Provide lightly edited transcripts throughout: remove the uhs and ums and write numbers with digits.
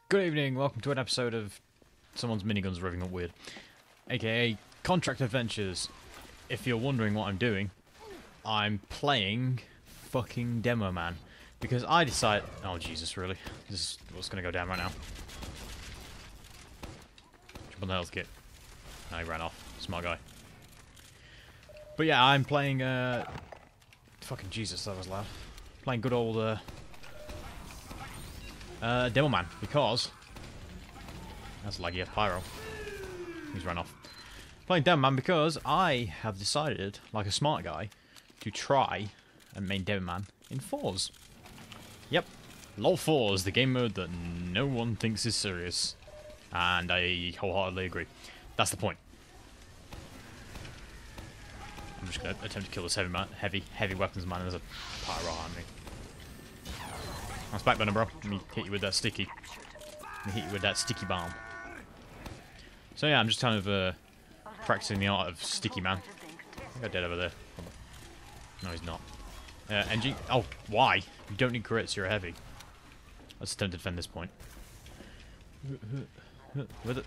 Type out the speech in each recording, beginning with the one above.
Good evening, welcome to an episode of Someone's Miniguns Revving Up Weird, aka Contract Adventures. If you're wondering what I'm doing, I'm playing fucking Demo Man. Because I decided... Oh Jesus, really? This is what's gonna go down right now. Jump on the health kit. No, he ran off. Smart guy. But yeah, I'm playing, fucking Jesus, that was loud. Playing good old, Demo Man, because... That's laggy as pyro. He's run off. Playing Demo Man because I have decided, like a smart guy, to try and main Demo Man in 4s. Yep. LOL 4s, the game mode that no one thinks is serious. And I wholeheartedly agree. That's the point. I'm just going to attempt to kill this heavy weapons man as a pyro on me. That's backburner, bro. Let me hit you with that sticky. Let me hit you with that sticky bomb. So yeah, I'm just kind of practicing the art of sticky man. I think I'm dead over there. No, he's not. NG. Oh, why? You don't need crits, you're a heavy. Let's attempt to defend this point. With it.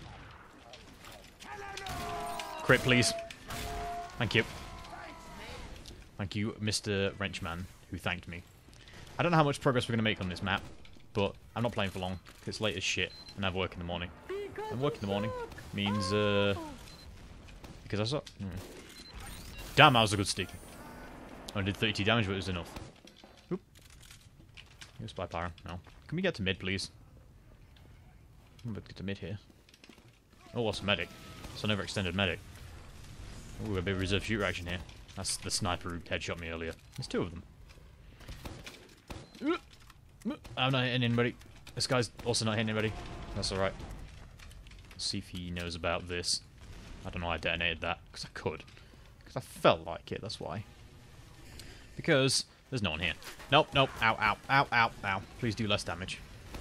Crit, please. Thank you. Thank you, Mr. Wrenchman, who thanked me. I don't know how much progress we're going to make on this map, but I'm not playing for long. It's late as shit, and I have work in the morning. And work in the morning means, because I suck. Damn, that was a good sticky. I did 32 damage, but it was enough. Oop. You spy pyro. No. Can we get to mid, please? I'm about to get to mid here. Oh, what's a medic? So never extended medic. Ooh, a bit of reserve shooter action here. That's the sniper who headshot me earlier. There's two of them. I'm not hitting anybody. This guy's also not hitting anybody. That's alright. Let's see if he knows about this. I don't know why I detonated that. Because I could. Because I felt like it, that's why. Because there's no one here. Nope, nope. Ow, ow, ow, ow, ow. Please do less damage.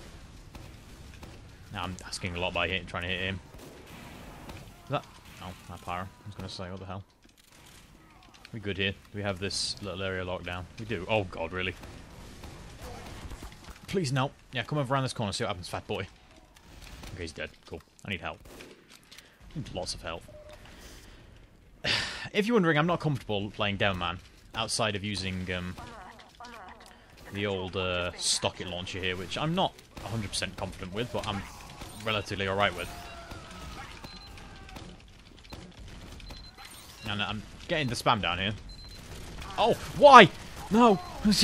Now I'm asking a lot by trying to hit him. Is that... Oh, that pyro. I was going to say, what the hell? We good here? Do we have this little area locked down? We do. Oh god, really? Please, no. Yeah, come over around this corner, see what happens, fat boy. Okay, he's dead. Cool. I need help. I need lots of help. If you're wondering, I'm not comfortable playing Demo Man outside of using the old stocket launcher here, which I'm not 100% confident with, but I'm relatively alright with. And I'm getting the spam down here. Oh, why? No!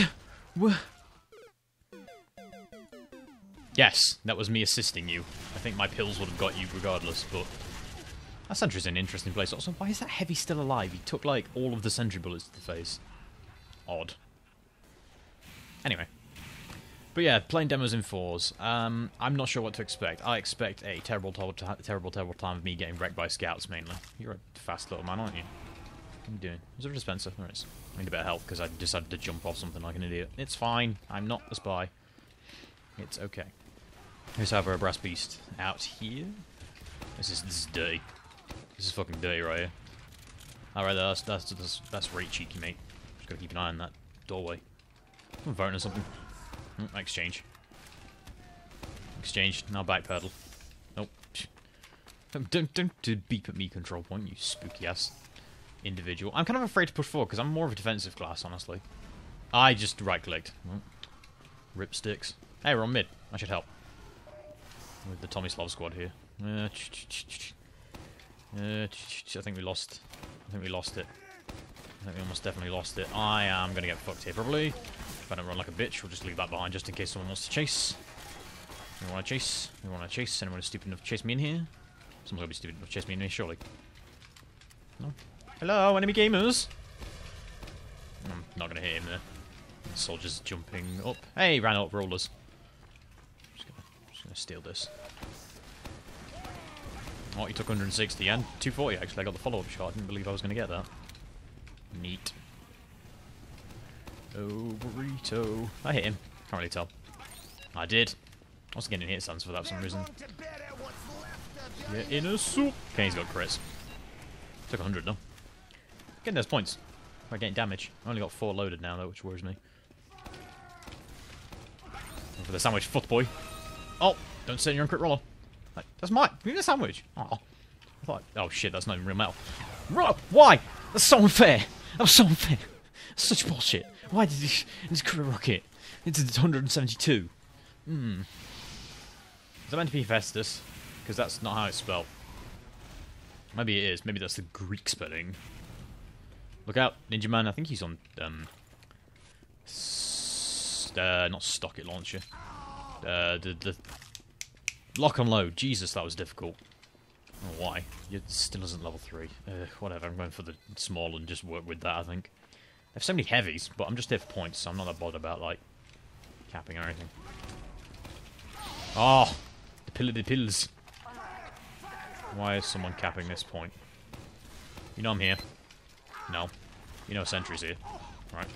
Yes, that was me assisting you. I think my pills would have got you regardless, but... That sentry's an interesting place. Also, why is that heavy still alive? He took, like, all of the sentry bullets to the face. Odd. Anyway. But yeah, playing demos in 4s. I'm not sure what to expect. I expect a terrible time of me getting wrecked by scouts, mainly. You're a fast little man, aren't you? What are you doing? Is there a dispenser? There is. I need a bit of help, because I decided to jump off something like an idiot. It's fine. I'm not the spy. It's okay. Here's however a brass beast out here. This is dirty. This is fucking dirty right here. Alright, that's really cheeky, mate. Just gotta keep an eye on that doorway. I'm voting or something. Exchange. Exchange. Now backpedal. Nope. Don't beep at me, control point, you spooky ass individual. I'm kind of afraid to push forward because I'm more of a defensive class, honestly. I just right clicked. Rip sticks. Hey, we're on mid. I should help. With the Tomislav squad here. I think we lost. I think we lost it. I think we almost definitely lost it. I am going to get fucked here, probably. If I don't run like a bitch, we'll just leave that behind just in case someone wants to chase. We want to chase. We want to chase. Anyone is stupid enough to chase me in here? Someone's going to be stupid enough to chase me in here, surely. No? Hello, enemy gamers! I'm not going to hit him there. The soldier's jumping up. Hey, ran up rollers. Just gonna steal this. Oh, he took 160 and 240 actually. I got the follow-up shot. I didn't believe I was going to get that. Neat. Oh, burrito. I hit him. Can't really tell. I did. I wasn't getting hit stance for that for some reason. Get in a soup. Okay, he's got crits. Took 100 though. Getting those points. By getting damage. I only got 4 loaded now though, which worries me. For the sandwich foot boy. Oh, don't say you're on crit roller. That's mine. Give me the sandwich. Oh, I thought. Oh shit, that's not even real metal. Why? That's so unfair. That was so unfair. That's such bullshit. Why did this crit rocket into 172? Is that meant to be Festus? Because that's not how it's spelled. Maybe it is. Maybe that's the Greek spelling. Look out, Ninja Man. I think he's on not Stocket Launcher. The Lock and Load. Jesus, that was difficult. I don't know why. It still isn't level 3. Whatever, I'm going for the small and just work with that, I think. I have so many heavies, but I'm just here for points, so I'm not that bothered about, like, capping or anything. Oh! The pill of the pills. Why is someone capping this point? You know I'm here. No. You know Sentry's here. Right.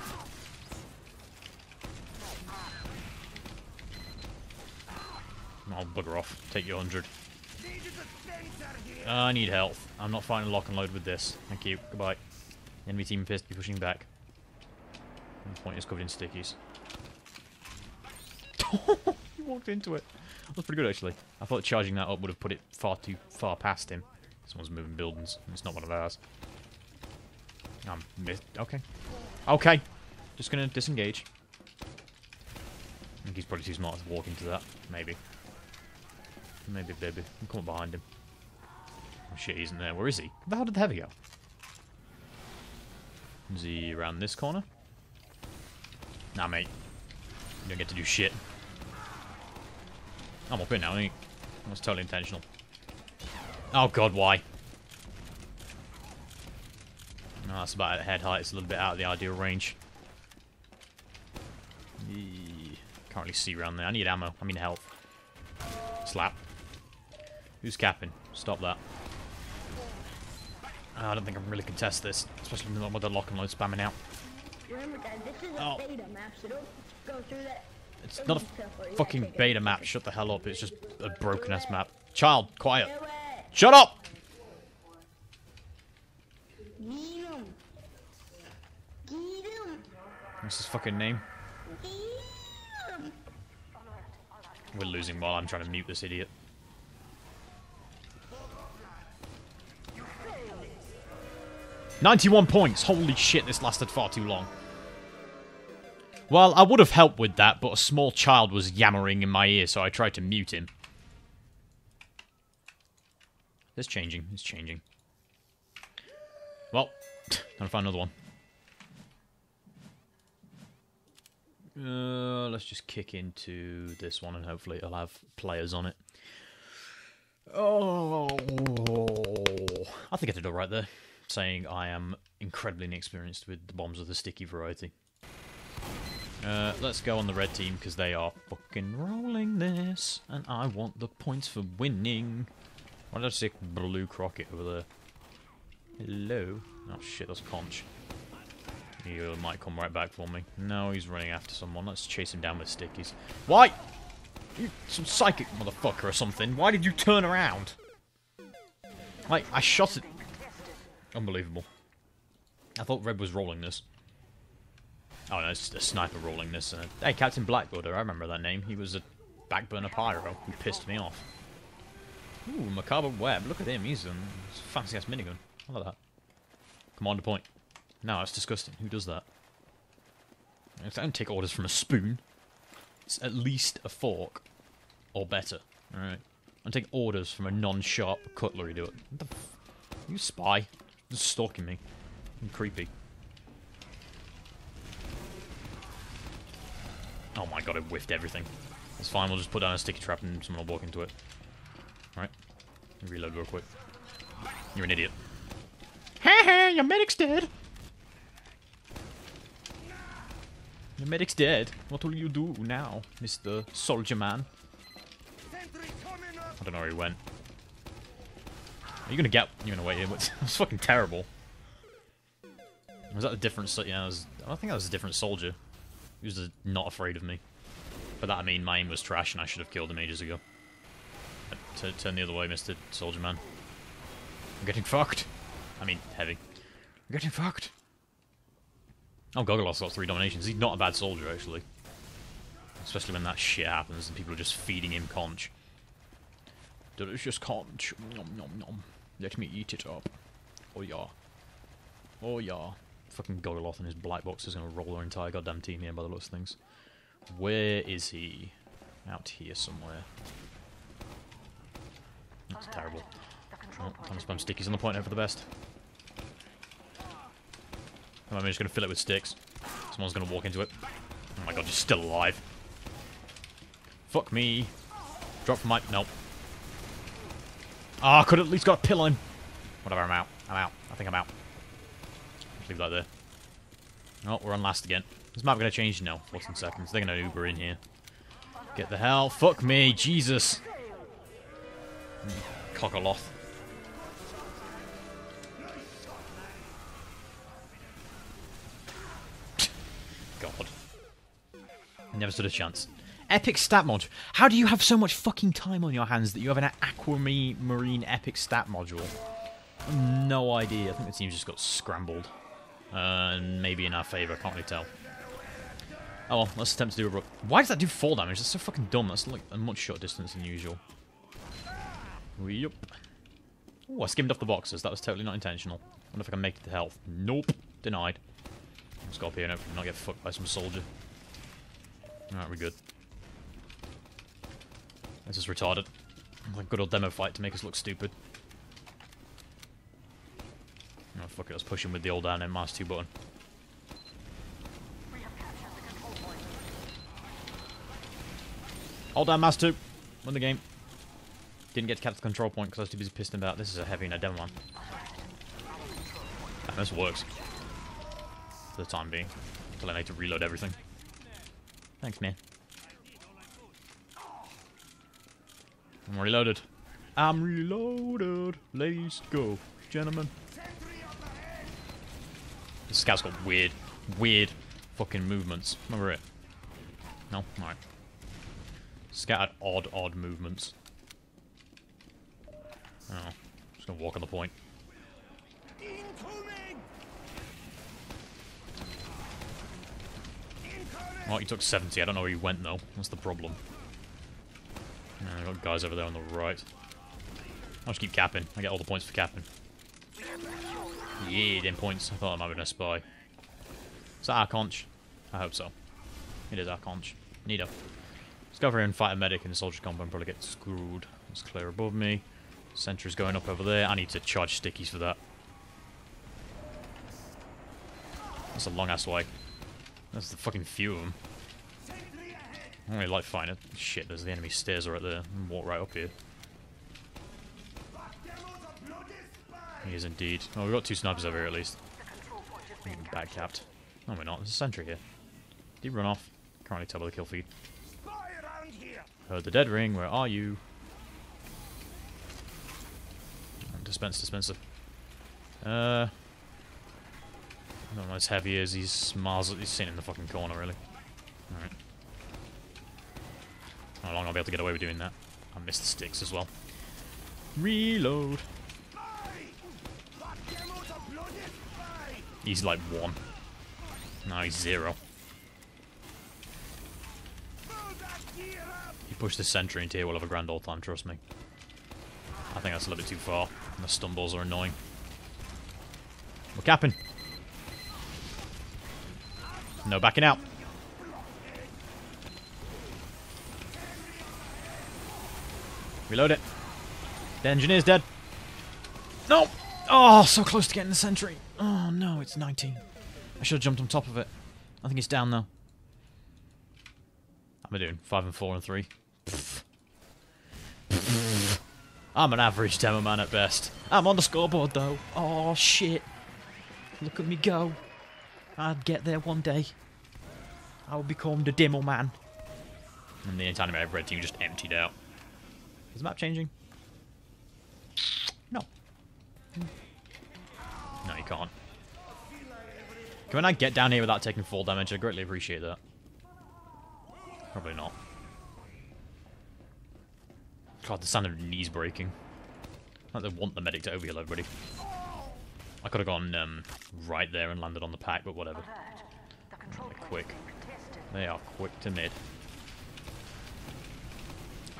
I'll bugger off. Take your 100. I need health. I'm not fighting Lock and Load with this. Thank you. Goodbye. Enemy team appears to be pushing back. And the point is covered in stickies. He walked into it. That was pretty good, actually. I thought charging that up would have put it far too far past him. Someone's moving buildings, and it's not one of ours. Okay. Okay. Just gonna disengage. I think he's probably too smart to walk into that. Maybe. Maybe, baby. I'm coming behind him. Oh shit, he isn't there. Where is he? Where the hell did the heavy go? Is he around this corner? Nah, mate. You don't get to do shit. I'm up here now, ain't I? That was totally intentional. Oh god, why? No, that's about at head height. It's a little bit out of the ideal range. Can't really see around there. I need ammo. I mean health. Slap. Who's capping? Stop that. I don't think I can really contest this, especially with the Lock and Load spamming out. Remember, guys, this is a beta map, so don't go through that. It's not a fucking beta map. Shut the hell up. It's just a broken ass map. Child, quiet. Shut up! Get him. Get him. What's his fucking name? Get him. We're losing while I'm trying to mute this idiot. "91 points! Holy shit, this lasted far too long. Well, I would have helped with that, but a small child was yammering in my ear, so I tried to mute him. It's changing. It's changing. Well, gotta find another one. Let's just kick into this one and hopefully it'll have players on it. Oh, I think I did alright there, saying I am incredibly inexperienced with the bombs of the sticky variety. Let's go on the red team because they are fucking rolling this, and I want the points for winning. Why did I see Blue Crockett over there? Hello? Oh shit, that's Conch. He might come right back for me. No, he's running after someone. Let's chase him down with stickies. Why? You some psychic motherfucker or something. Why did you turn around? Like, I shot it. Unbelievable. I thought Red was rolling this. Oh no, it's a sniper rolling this. Hey, Captain Blackwater, I remember that name. He was a backburner pyro who pissed me off. Ooh, Macabre Web. Look at him. He's a fancy-ass minigun. I like that. Commander point. No, that's disgusting. Who does that? I don't take orders from a spoon. It's at least a fork. Or better. Alright. I'm taking orders from a non-sharp cutlery, do it. What the f... You spy. You're stalking me. I'm creepy. Oh my god, I whiffed everything. That's fine, we'll just put down a sticky trap and someone will walk into it. Alright. Reload real quick. You're an idiot. Haha, your medic's dead! Your medic's dead. What will you do now, Mr. Soldier Man? I don't know where he went. Are you gonna get... You're gonna wait here. That was fucking terrible. Was that a different... Yeah, I don't think that was a different soldier. He was not afraid of me. By that I mean my aim was trash and I should have killed him ages ago. Turn the other way, Mr. Soldier Man. I'm getting fucked. I mean, heavy. I'm getting fucked. Oh, Gogoloth's got 3 dominations. He's not a bad soldier, actually. Especially when that shit happens and people are just feeding him conch. Delicious conch. Nom nom nom. Let me eat it up. Oh yeah. Oh yeah. Fucking Gogoloth and his black box is gonna roll our entire goddamn team here by the looks of things. Where is he? Out here somewhere. That's terrible. Oh, time to spam stickies on the point, hope for the best. I'm just gonna fill it with sticks. Someone's gonna walk into it. Oh my god, you're still alive. Fuck me. Drop from my... Nope. Ah, I could have at least got a pill on him. Whatever, I'm out. I'm out. I think I'm out. Just leave that there. Oh, we're on last again. Is map gonna change? No. 14 seconds. They're gonna Uber in here. Get the hell. Fuck me. Jesus. Cockaloth. God. Never stood a chance. Epic stat mod. How do you have so much fucking time on your hands that you have an Aquamarine epic stat module? No idea. I think the team's just got scrambled. And maybe in our favour. I can't really tell. Oh well, let's attempt to do a... Why does that do 4 damage? That's so fucking dumb. That's like a much shorter distance than usual. Yup. Oh, I skimmed off the boxes. That was totally not intentional. I wonder if I can make it to health. Nope. Denied. Let's go up here and hopefully not get fucked by some soldier. Alright, we're good. This is retarded. Like a good old demo fight to make us look stupid. Oh, fuck it. Let's push him with the old down and Mars 2 button. Hold down, Mars 2. Win the game. Didn't get to capture the control point because I was too busy pissing about. This is a heavy and a demo one. And this works. For the time being. Until I need to reload everything. Thanks, man. I'm reloaded. I'm reloaded. Let's go, gentlemen. This scout's got weird fucking movements. Remember it? No? Alright. Scout had odd movements. Oh. Just gonna walk on the point. Oh, he took 70. I don't know where he went, though. That's the problem. I've got guys over there on the right. I'll just keep capping. I get all the points for capping. Yeah, 10 points. I thought I might have been a spy. Is that our conch? I hope so. It is our conch. Neato. Let's go over here and fight a medic in the soldier combo and probably get screwed. It's clear above me. Sentry's going up over there. I need to charge stickies for that. That's a long-ass way. That's the fucking few of them. I don't really like fighting it. Shit, there's the enemy stairs right there. Walk right up here. He is indeed. Oh, we've got 2 snipers over here at least. Back capped. No, we're not. There's a sentry here. Did he run off? Can't really tell by the kill feed. Heard the dead ring. Where are you? Dispenser. I don't know as heavy as he's miles. He's sitting in the fucking corner, really. Alright. How long I'll be able to get away with doing that? I missed the sticks as well. Reload. He's like 1. No, he's 0. You push the sentry into here, we'll have a grand old time, trust me. I think that's a little bit too far. And the stumbles are annoying. We're capping. No backing out. Reload it. The engineer's dead. No! Oh, so close to getting the sentry. Oh no, it's 19. I should have jumped on top of it. I think it's down though. How am I doing? 5 and 4 and 3. I'm an average demo man at best. I'm on the scoreboard though. Oh shit. Look at me go. I'll get there one day. I will become the demo man. And the entire red team just emptied out. Is the map changing? No. No, you can't. Can I get down here without taking full damage? I greatly appreciate that. Probably not. God, the sound of knees breaking. Like they want the medic to overheal everybody. I could have gone right there and landed on the pack, but whatever. They're quick. They are quick to mid.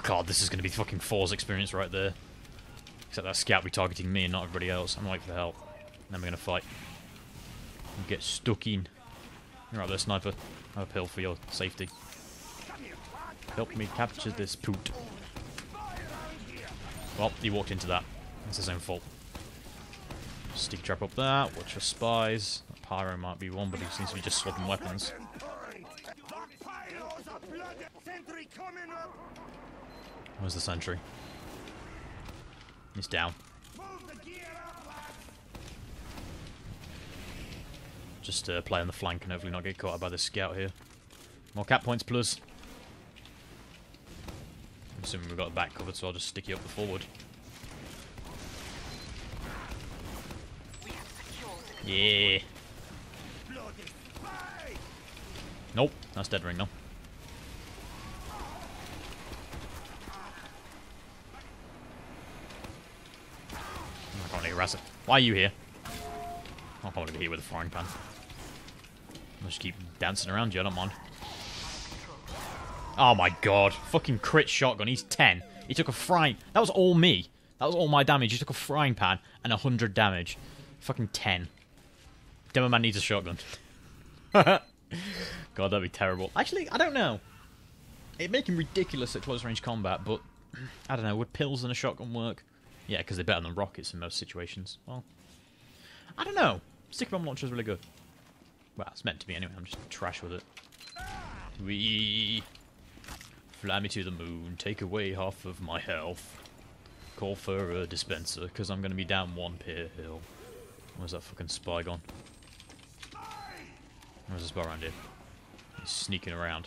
God, this is going to be fucking For's experience right there. Except that scout be targeting me and not everybody else. I'm waiting for the help. And then we're going to fight. And get stuck in. Right there, sniper. Have a pill for your safety. Help me capture this poot. Well, he walked into that. It's his own fault. Stick trap up there. Watch for spies. That pyro might be one, but he seems to be just swapping weapons. Where's the sentry? He's down. Just play on the flank and hopefully not get caught by this scout here. More cap points, plus. I'm assuming we've got the back covered, so I'll just stick you up the forward. Yeah. Nope, that's dead ring now. I can't harass it. Why are you here? I don't want to be here with a frying pan. I'll just keep dancing around you, I don't mind. Oh my god. Fucking crit shotgun. He's 10. He took a frying... That was all me. That was all my damage. He took a frying pan and 100 damage. Fucking 10. Demo man needs a shotgun. God, that'd be terrible. Actually, I don't know. It'd make him ridiculous at close range combat, but... I don't know. Would pills and a shotgun work? Yeah, because they're better than rockets in most situations. Well... I don't know. Stick bomb launcher is really good. Well, it's meant to be anyway. I'm just trash with it. Wee. Fly me to the moon. Take away half of my health. Call for a dispenser, because I'm going to be down one pier hill. Where's that fucking spy gone? Where's the spy around here? He's sneaking around.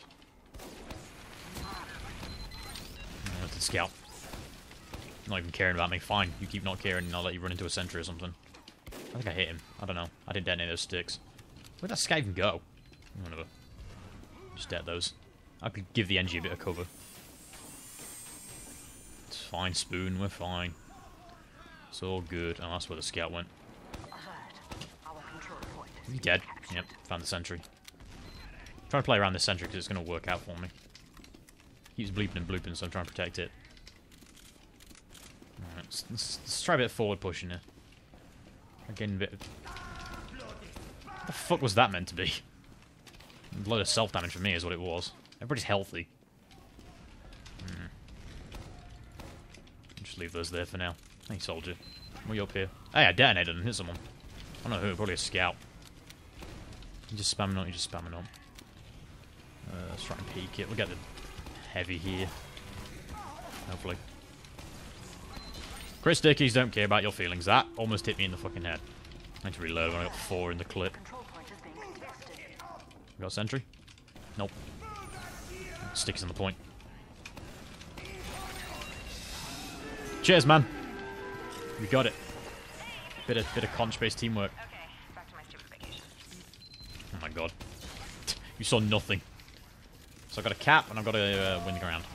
I went to scout. Not even caring about me. Fine, you keep not caring and I'll let you run into a sentry or something. I think I hit him. I don't know. I didn't detonate those sticks. Where'd that scout even go? Whatever. Just dead those. I could give the NG a bit of cover. It's fine, Spoon. We're fine. It's all good. Oh, that's where the scout went. Is he dead? Yep. Found the sentry. I'm trying to play around this sentry because it's going to work out for me. Keeps bleeping and blooping, so I'm trying to protect it. Alright, let's try a bit of forward pushing here. Again, a bit of... What the fuck was that meant to be? A load of self-damage for me is what it was. Everybody's healthy. Just leave those there for now. Hey, soldier. What are you up here? Hey, I detonated and hit someone. I don't know who, probably a scout. You just spamming on, you just spamming on. Let's try and peek it. We'll get the heavy here. Hopefully. Chris Dickies don't care about your feelings. That almost hit me in the fucking head. I need to reload when I got 4 in the clip. We got a sentry? Nope. Sticks on the point. Cheers, man. We got it. Bit of conch-based teamwork. Oh my god. You saw nothing. So I've got a cap and I've got to win the ground.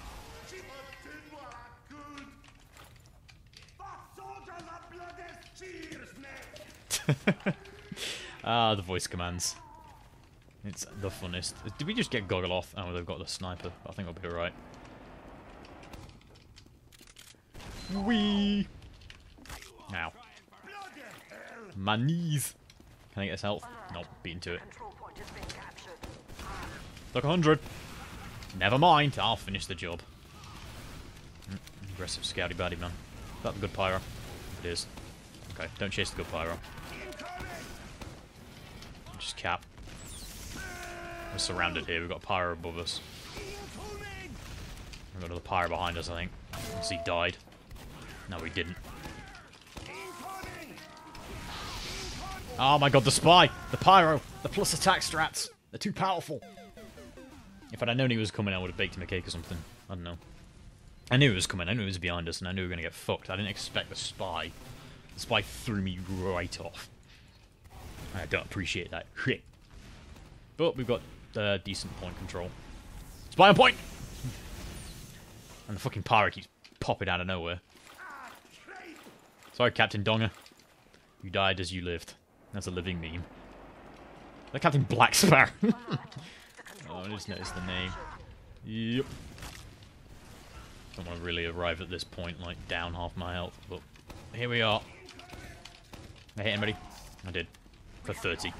Ah, the voice commands. It's the funnest. Did we just get Goggle off? Oh, they've got the sniper. I think we'll be alright. Wee! Ow. My knees! Can I get his health? Nope, beaten to it. Look, 100. Never mind, I'll finish the job. Aggressive scouty baddie, man. Is that the good pyro? It is. Okay, don't chase the good pyro. Just cap. We're surrounded here. We've got a pyro above us. We've got another pyro behind us, I think. Unless he died. No, he didn't. Oh my god, the spy! The pyro! The plus attack strats! They're too powerful! If I'd known he was coming, I would have baked him a cake or something. I don't know. I knew he was coming. I knew he was behind us, and I knew we were going to get fucked. I didn't expect the spy. The spy threw me right off. I don't appreciate that shit. But we've got decent point control. Spy on point! And the fucking pirate keeps popping out of nowhere. Sorry, Captain Donga. You died as you lived. That's a living meme. The Captain Black Sparrow. Oh, I just noticed the name. Yep. Don't want to really arrive at this point, like, down half my health, but here we are. I hit anybody? I did. For 30.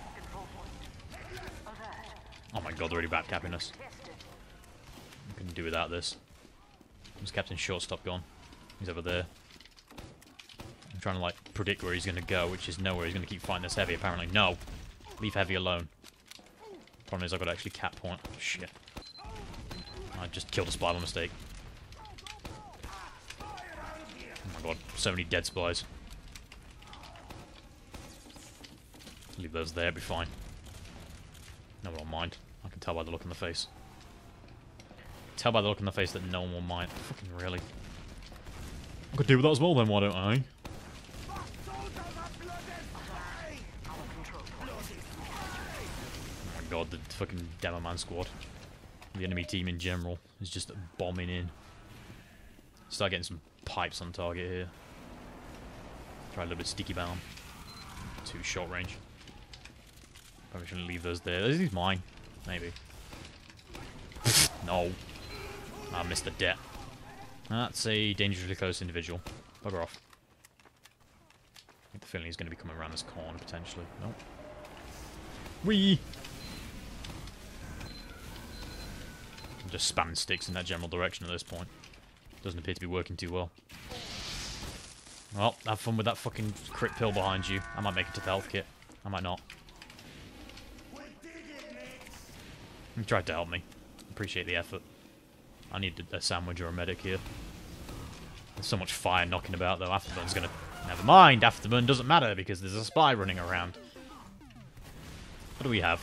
Oh my god, they're already backcapping us. I couldn't do without this. Where's Captain Shortstop gone? He's over there. I'm trying to, like, predict where he's going to go, which is nowhere. He's going to keep fighting this heavy, apparently. No! Leave heavy alone. Problem is, I've got to actually cap point. Shit. I just killed a spy by mistake. Oh my god, so many dead spies. Leave those there, be fine. No one will mind. I can tell by the look on the face. Tell by the look on the face that no one will mind. Fucking really. I could do with that as well then, why don't I? Oh my god, the fucking Demo Man squad. The enemy team in general is just bombing in. Start getting some pipes on target here. Try a little bit of sticky bomb. Too short range. Probably shouldn't leave those there. These are mine. Maybe. No. I missed the debt. That's a dangerously close individual. Bugger off. I get the feeling he's going to be coming around this corner, potentially. Nope. Whee! I'm just spamming sticks in that general direction at this point. Doesn't appear to be working too well. Well, have fun with that fucking crit pill behind you. I might make it to the health kit. I might not. You tried to help me. Appreciate the effort. I need a sandwich or a medic here. There's so much fire knocking about, though. Afterburn's gonna... Never mind! Afterburn doesn't matter, because there's a spy running around. What do we have?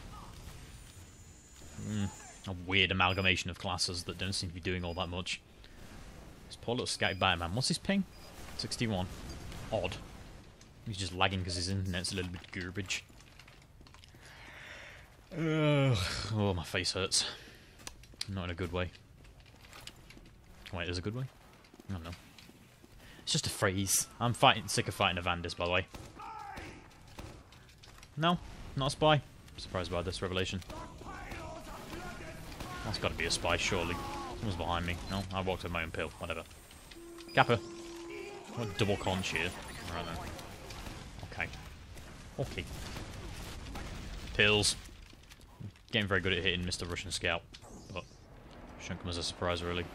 A weird amalgamation of classes that don't seem to be doing all that much. This poor little scatty Batman. What's his ping? 61. Odd. He's just lagging because his internet's a little bit garbage. Oh, my face hurts. Not in a good way. Wait, there's a good way? I don't know. It's just a phrase. I'm sick of fighting Evandis, by the way. No, not a spy. I'm surprised by this revelation. That's got to be a spy, surely. Someone's behind me. No, I walked with my own pill. Whatever. Kappa. What a double conch here. Alright then. Okay. Okay. Pills. Getting very good at hitting Mr. Russian Scout. But shouldn't come as a surprise, really.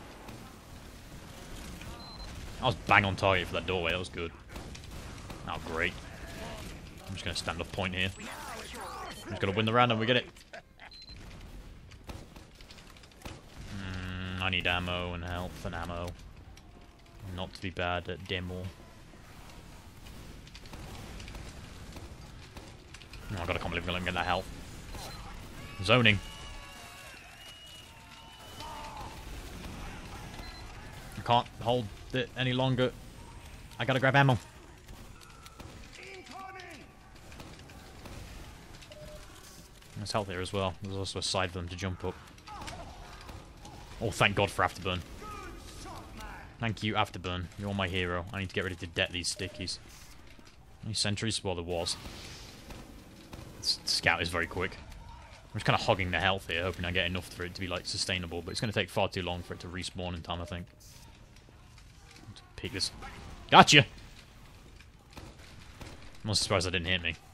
I was bang on target for that doorway. That was good. Oh, great. I'm just going to stand off point here. I'm just going to win the round and we get it. I need ammo and health and ammo. Not to be bad at demo. Oh, I can't believe I'm going to get that health. Zoning. I can't hold it any longer. I gotta grab ammo. There's health here as well. There's also a side for them to jump up. Oh, thank God for Afterburn. Thank you, Afterburn. You're my hero. I need to get ready to det these stickies. Any sentries? Well, there was. Scout is very quick. I'm just kind of hogging the health here, hoping I get enough for it to be, like, sustainable. But it's going to take far too long for it to respawn in time, I think. Let's peek this. Gotcha! I'm not surprised that didn't hit me.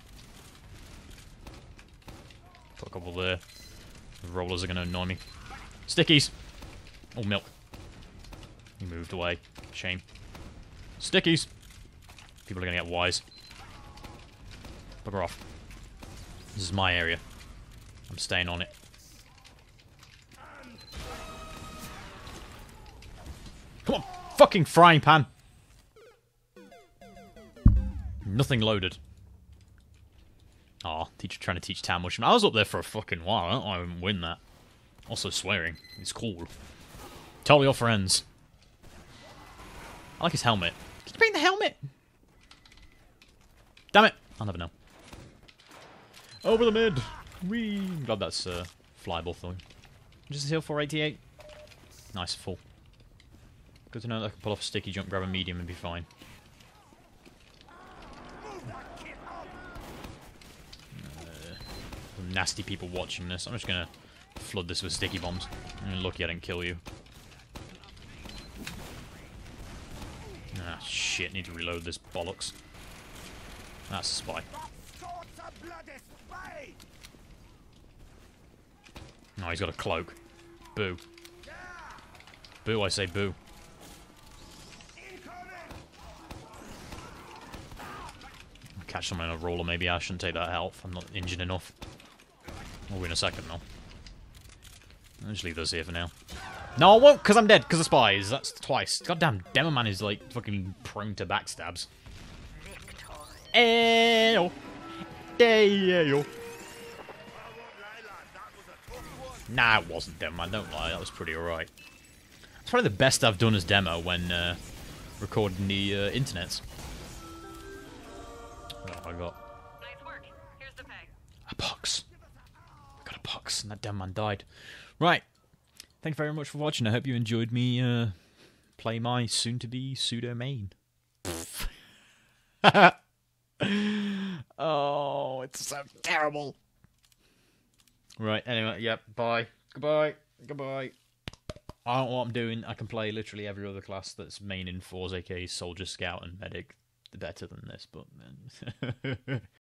Put a couple there. The rollers are going to annoy me. Stickies! Oh, milk. He moved away. Shame. Stickies! People are going to get wise. Bugger off. This is my area. I'm staying on it. Come on! Fucking frying pan! Nothing loaded. Aw, teacher trying to teach Tam Mushroom. I was up there for a fucking while. I don't want to win that. Also swearing. It's cool. Tell all your friends. I like his helmet. Can you paint the helmet? Damn it! I'll never know. Over the mid! Whee! I'm glad that's flyable thing. Just a heal 488. Nice, full. Good to know that I can pull off a sticky jump, grab a medium and be fine. Nasty people watching this. I'm just gonna flood this with sticky bombs. I'm lucky I didn't kill you. shit, need to reload this bollocks. That's a spy. Oh, he's got a cloak. Boo. Boo, I say boo. I'll catch someone in a roller, maybe I shouldn't take that health. I'm not injured enough. I'll win a second, though. I'll just leave those here for now. No, I won't, because I'm dead, because of spies. That's twice. Goddamn, Demo Man is, like, fucking prone to backstabs. Eyo. Eyo. Nah, it wasn't Demo Man, don't lie. That was pretty alright. It's probably the best I've done as Demo when recording the internets. What have I got? Nice work. Here's the peg. A pox. I got a pox, and that Demo Man died. Right. Thank you very much for watching. I hope you enjoyed me play my soon-to-be pseudo-main. Oh, it's so terrible. Right, anyway, yep, bye. Goodbye. Goodbye. I don't know what I'm doing. I can play literally every other class that's main in 4s, aka Soldier, Scout, and Medic. Better than this, but...